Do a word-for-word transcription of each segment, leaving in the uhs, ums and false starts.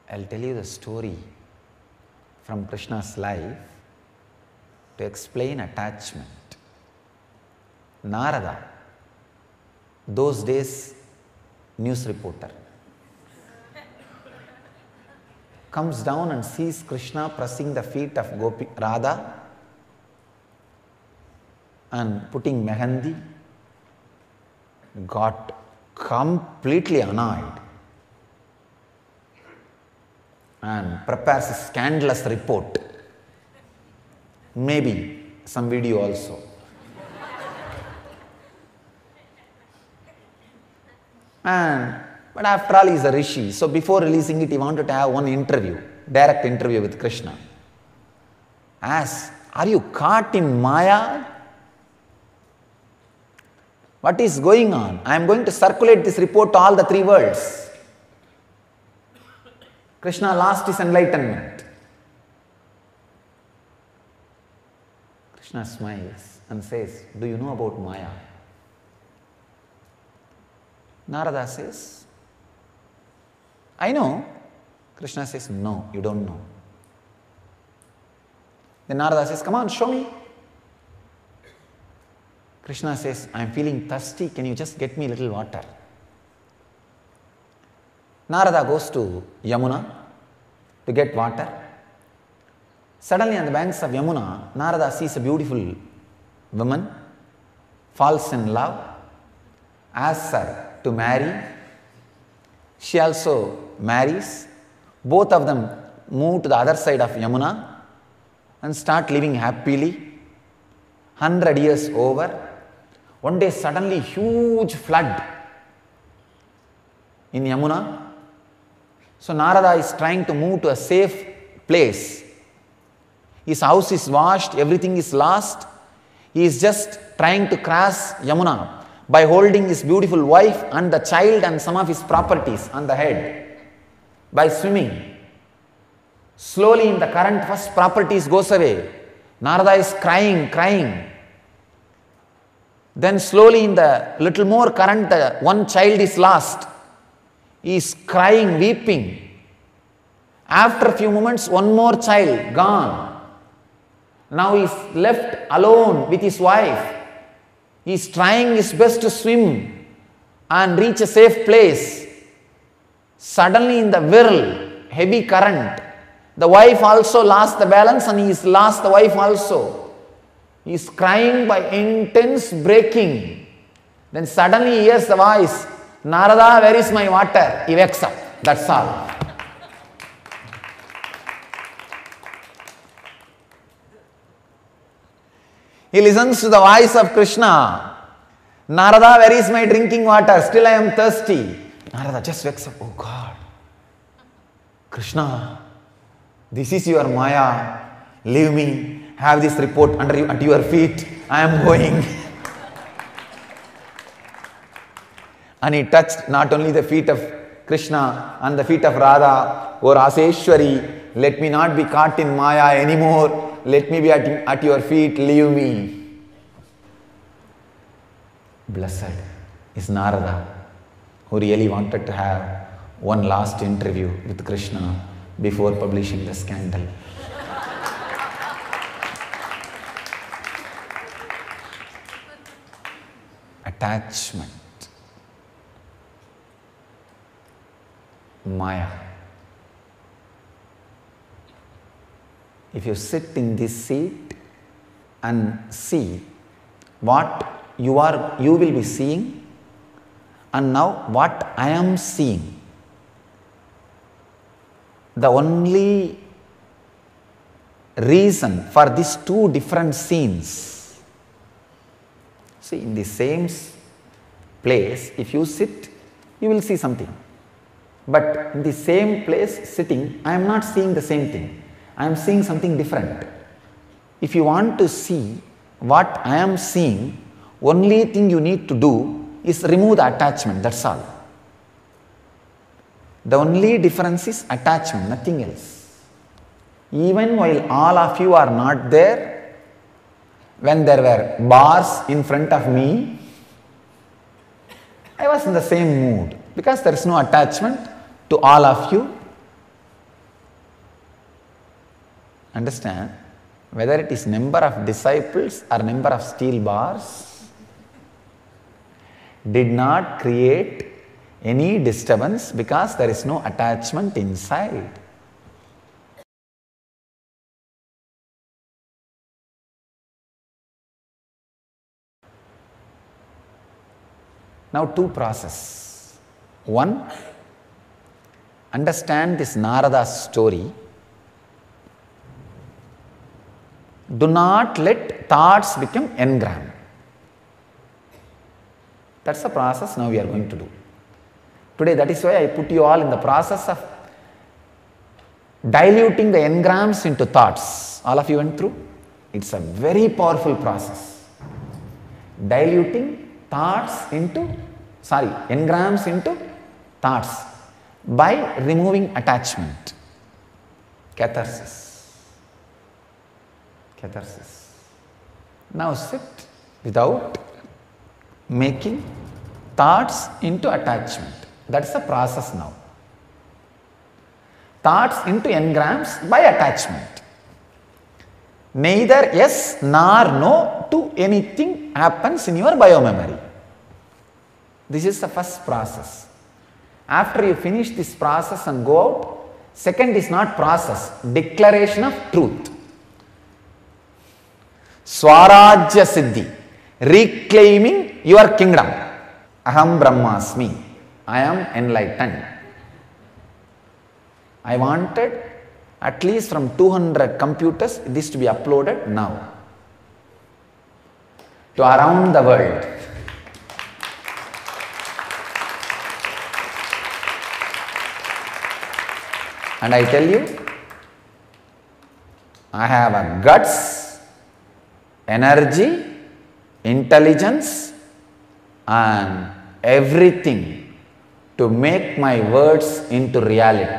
I'll tell you the story from Krishna's life to explain attachment. Narada, those days news reporter, comes down and sees Krishna pressing the feet of Gopi Radha and putting Mehandi, got completely annoyed and prepares a scandalous report, maybe some video also. And but after all, he is a rishi, so before releasing it, he wanted to have one interview, direct interview with Krishna. Asks, are you caught in Maya? What is going on? I am going to circulate this report to all the three worlds. Krishna lost his enlightenment. Krishna smiles and says, do you know about Maya? Narada says, I know. Krishna says, no, you don't know. Then Narada says, come on, show me. Krishna says, I am feeling thirsty, can you just get me a little water? Narada goes to Yamuna to get water. Suddenly on the banks of Yamuna, Narada sees a beautiful woman, falls in love, asks her to marry. She also marries. Both of them move to the other side of Yamuna and start living happily. Hundred years over. One day suddenly huge flood in Yamuna. So Narada is trying to move to a safe place. His house is washed, everything is lost. He is just trying to cross Yamuna by holding his beautiful wife and the child and some of his properties on the head, by swimming. Slowly in the current, first properties goes away. Narada is crying, crying. Then slowly in the little more current, the one child is lost. He is crying, weeping. After a few moments, one more child gone. Now he is left alone with his wife. He is trying his best to swim and reach a safe place. Suddenly in the whirl, heavy current, the wife also lost the balance and he is lost the wife also. He is crying by intense breaking. Then suddenly he hears the voice, Narada, where is my water? He wakes up. That's all. He listens to the voice of Krishna. Narada, where is my drinking water? Still I am thirsty. Narada just wakes up. Oh God. Krishna, this is your Maya. Leave me. Have this report under you, at your feet. I am going. And he touched not only the feet of Krishna and the feet of Radha. O Raseshwari, let me not be caught in Maya anymore. Let me be at, at your feet. Leave me. Blessed is Narada, who really wanted to have one last interview with Krishna before publishing the scandal. Attachment. Maya. If you sit in this seat and see what you are, you will be seeing, and now what I am seeing, the only reason for these two different scenes. See, in the same place, if you sit, you will see something. But in the same place sitting, I am not seeing the same thing. I am seeing something different. If you want to see what I am seeing, only thing you need to do is remove the attachment, that's all. The only difference is attachment, nothing else. Even while all of you are not there, when there were bars in front of me, I was in the same mood because there is no attachment to all of you. Understand? Whether it is number of disciples or number of steel bars, did not create any disturbance because there is no attachment inside. Now two process. One, understand this Narada's story. Do not let thoughts become engram. That's the process now we are going to do. Today, that is why I put you all in the process of diluting the engrams into thoughts. All of you went through? It's a very powerful process. Diluting thoughts into, sorry, engrams into thoughts by removing attachment. Catharsis. Catharsis. Now sit without making thoughts into attachment. That's the process now. Thoughts into engrams by attachment. Neither yes nor no to anything happens in your biomemory. This is the first process. After you finish this process and go out, second is not process, declaration of truth. Swarajya Siddhi, reclaiming your kingdom. Aham Brahmasmi, I am enlightened. I wanted at least from two hundred computers this to be uploaded now to around the world. And I tell you, I have a guts, energy, intelligence and everything to make my words into reality.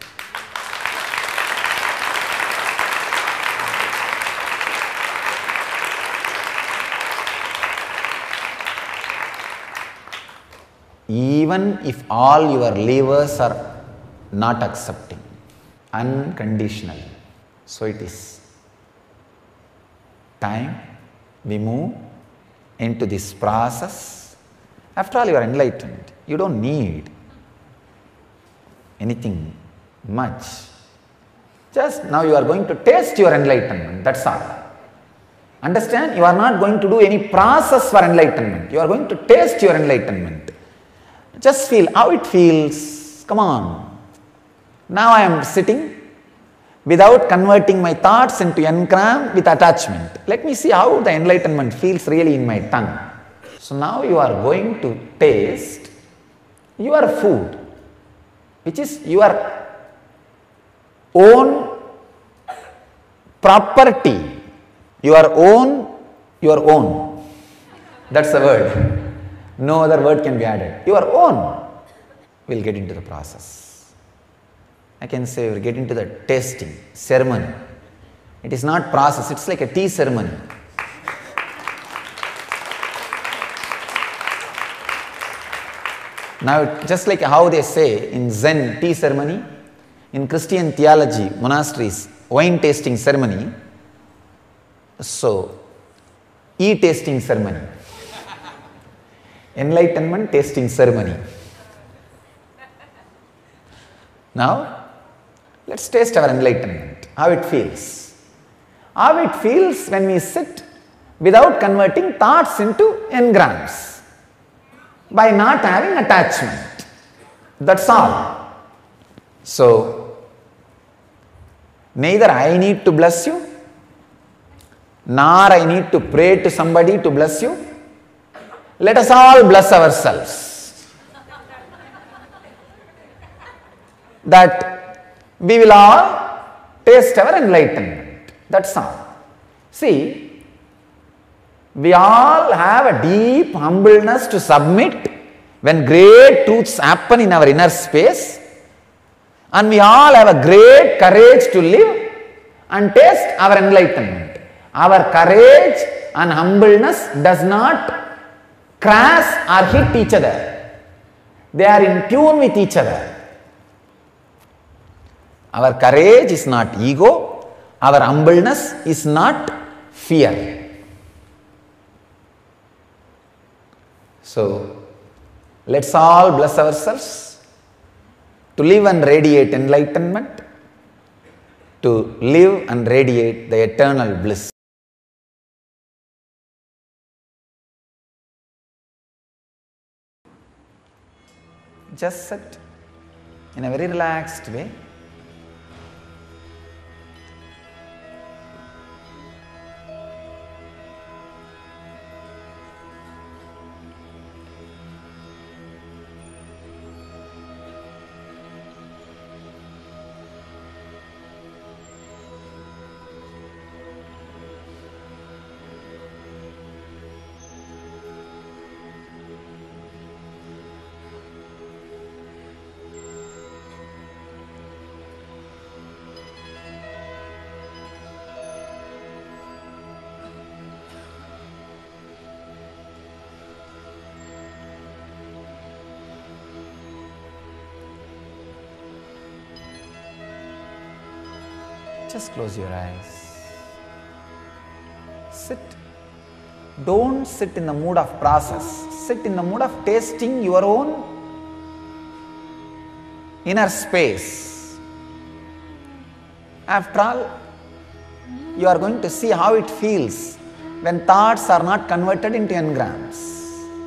Even if all your levers are not accepting, unconditionally. So it is time we move into this process. After all, you are enlightened. You don't need anything much. Just now you are going to taste your enlightenment. That's all. Understand? You are not going to do any process for enlightenment. You are going to taste your enlightenment. Just feel how it feels. Come on. Now I am sitting without converting my thoughts into engram with attachment. Let me see how the enlightenment feels really in my tongue. So now you are going to taste your food, which is your own property, your own, your own. That's the word. No other word can be added. Your own. We'll get into the process. I can say we'll get into the tasting ceremony. It is not process, it's like a tea ceremony. Now, just like how they say in Zen tea ceremony, in Christian theology, monasteries, wine tasting ceremony, so e-tasting ceremony, enlightenment tasting ceremony. Now, let's taste our enlightenment, how it feels. How it feels when we sit without converting thoughts into engrams, by not having attachment. That's all. So, neither I need to bless you, nor I need to pray to somebody to bless you. Let us all bless ourselves. That we will all taste our enlightenment. That's all. See, we all have a deep humbleness to submit when great truths happen in our inner space, and we all have a great courage to live and taste our enlightenment. Our courage and humbleness does not crash or hit each other. They are in tune with each other. Our courage is not ego, Our humbleness is not fear. So, let's all bless ourselves to live and radiate enlightenment, to live and radiate the eternal bliss. Just sit in a very relaxed way. Just close your eyes. Sit. Don't sit in the mood of process. Sit in the mood of tasting your own inner space. After all, you are going to see how it feels when thoughts are not converted into engrams.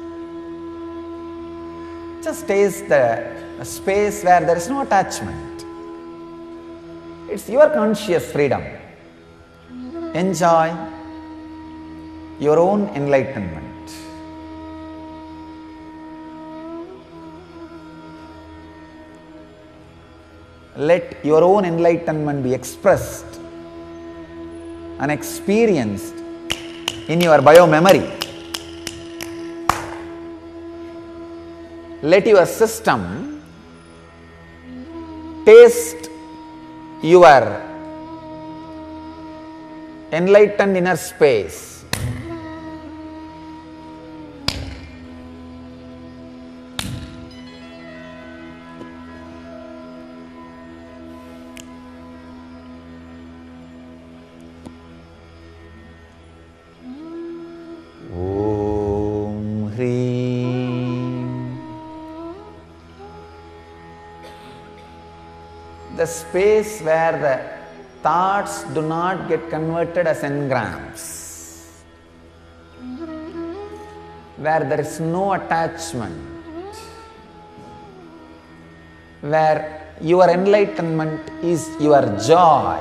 Just taste the space where there is no attachment. It's your conscious freedom. Enjoy your own enlightenment. Let your own enlightenment be expressed and experienced in your bio-memory. Let your system taste your enlightened inner space. Om Hrim. The space where the thoughts do not get converted as engrams, where there is no attachment, where your enlightenment is your joy.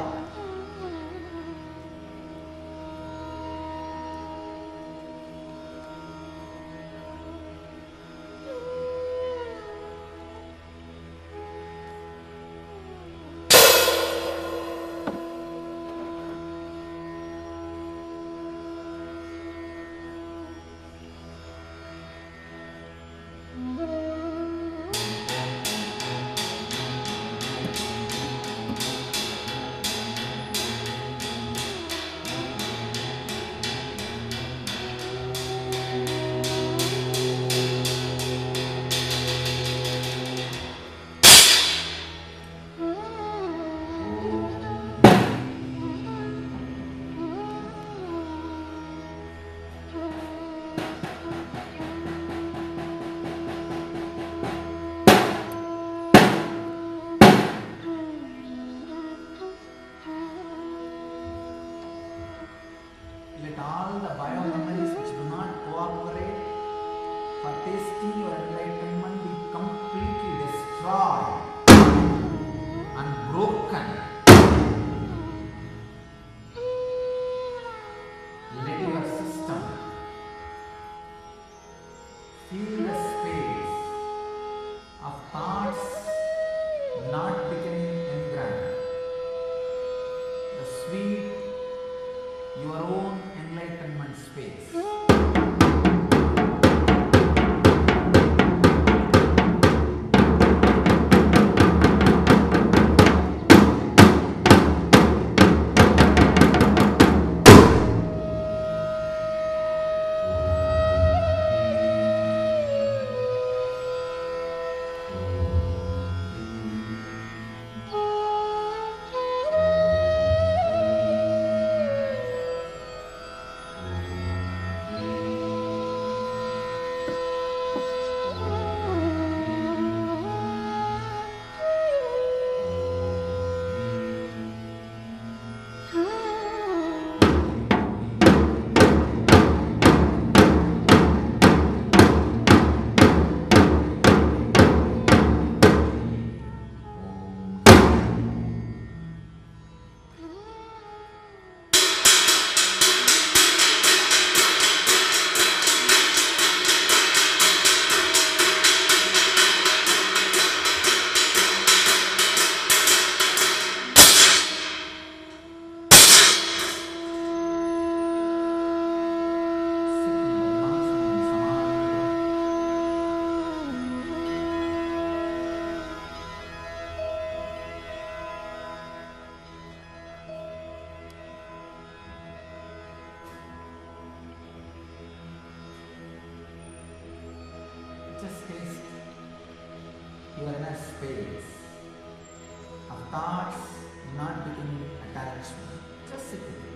thoughts, not becoming attachment. Just sit with it.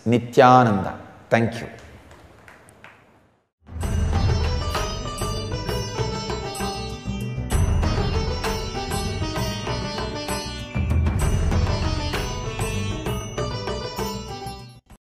Nithyananda. Thank you.